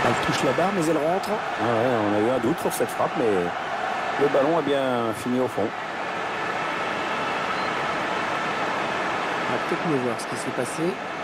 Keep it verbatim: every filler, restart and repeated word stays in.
Elle touche la barre, mais elle rentre. Ah ouais, on a eu un doute sur cette frappe, mais le ballon a bien fini au fond. On va peut-être mieux voir ce qui s'est passé.